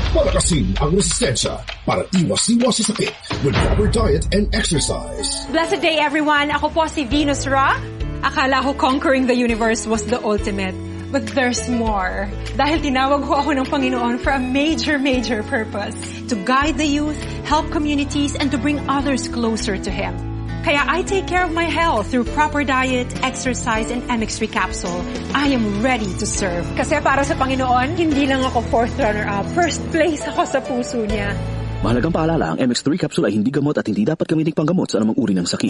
Palakasin ang resistensya para iwas-iwas sa sakit with proper diet and exercise. Blessed day, everyone. Ako po si Venus Raj. Akala ko conquering the universe was the ultimate. But there's more. Dahil tinawag ho ako ng Panginoon for a major purpose. To guide the youth, help communities, and to bring others closer to Him. Kaya I take care of my health through proper diet, exercise, and MX3 Capsule. I am ready to serve. Kasi para sa Panginoon, hindi lang ako fourth runner-up. First place ako sa puso niya. Mahalagang paalala, ang MX3 Capsule ay hindi gamot at hindi dapat gamitin panggamot sa anumang uri ng sakit.